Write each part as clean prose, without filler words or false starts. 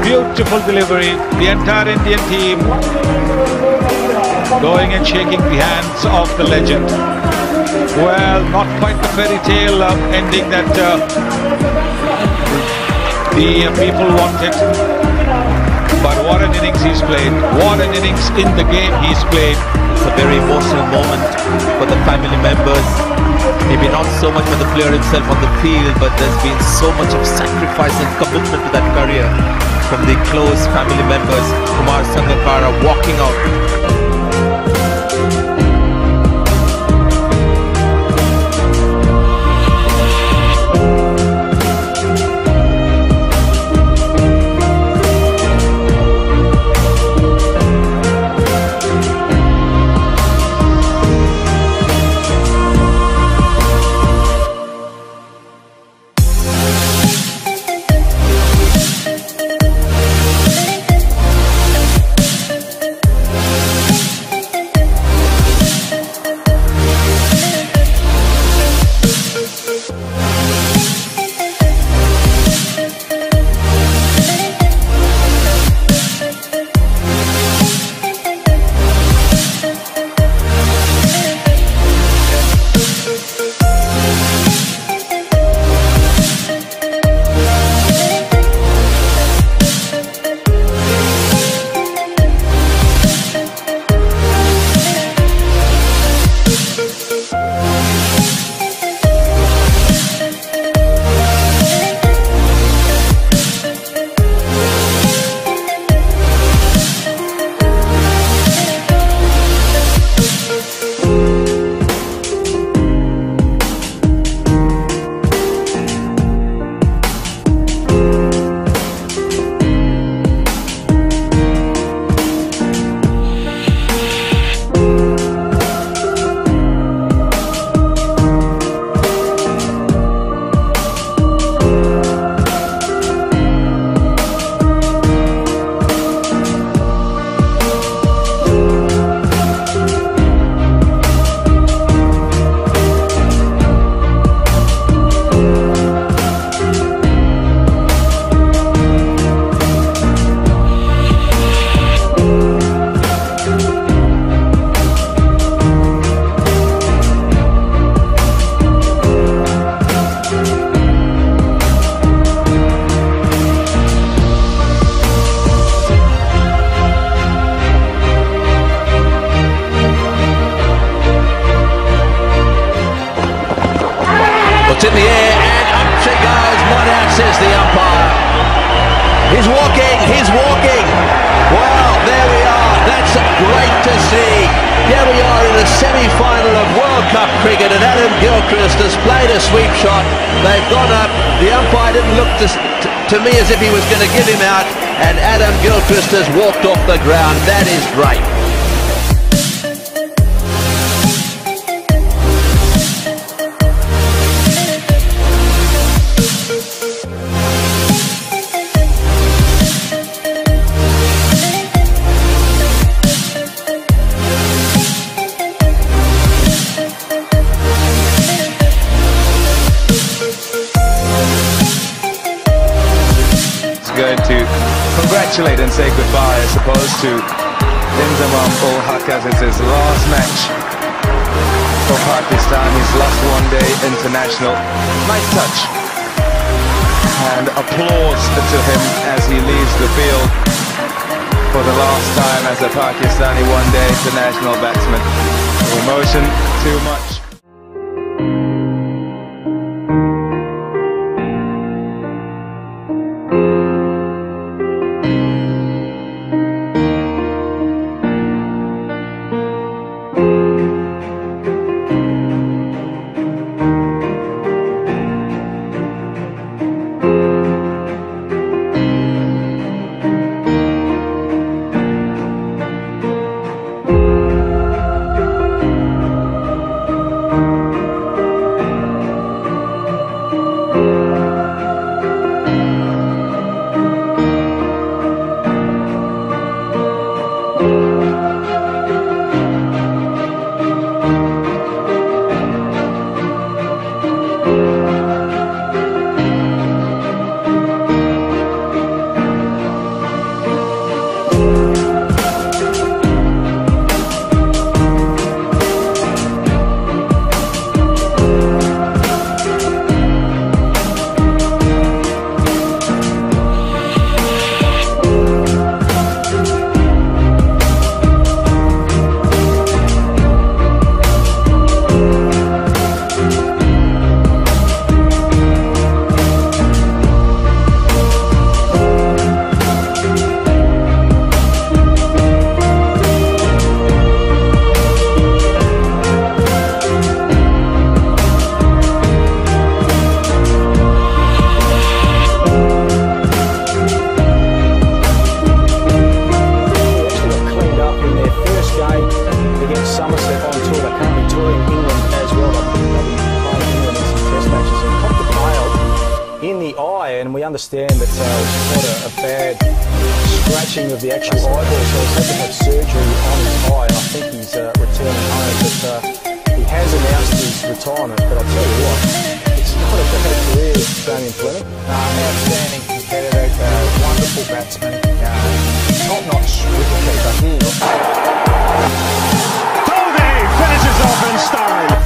Beautiful delivery. The entire Indian team going and shaking the hands of the legend. Well, not quite the fairy tale ending that the people wanted. But what an innings he's played. What an innings in the game he's played. It's a very emotional moment for the family members. Maybe not so much for the player himself on the field, but there's been so much of sacrifice and commitment to that career from the close family members. Kumar Sangakkara walking out. It's in the air and up she goes. Not out, says the umpire. He's walking. Well, there we are. That's great to see. Here we are in the semi-final of World Cup cricket, and Adam Gilchrist has played a sweep shot. They've gone up. The umpire didn't look to me as if he was going to give him out, and Adam Gilchrist has walked off the ground. That is great. Going to congratulate and say goodbye as opposed to Inzamam ul Haq, as it's his last match for Pakistan, his last one-day international. Nice touch and applause to him as he leaves the field for the last time as a Pakistani one-day international batsman. Emotion too much. understand that it was quite a bad scratching of the actual eyeball, so he's had to have surgery on his eye. I think he's returning home, but he has announced his retirement. But I'll tell you what, it's not a bad career, Damien Fleming. Outstanding competitor, wonderful batsman, top-notch wicketkeeper. Tovey finishes off in style.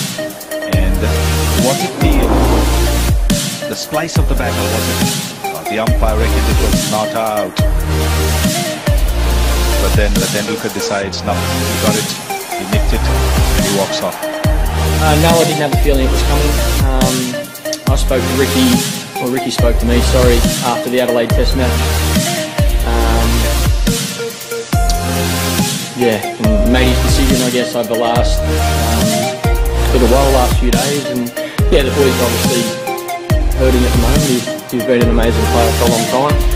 The splice of the bat, or was it The umpire reckoned it was not out. But then Tendulkar decides, no, he got it, he nicked it, and he walks off. No, I didn't have a feeling it was coming. I spoke to Ricky, or Ricky spoke to me, sorry, after the Adelaide Test match. And made his decision, I guess, over the last little while, last few days. And the boys obviously hurting at the moment. He's been an amazing player for a long time.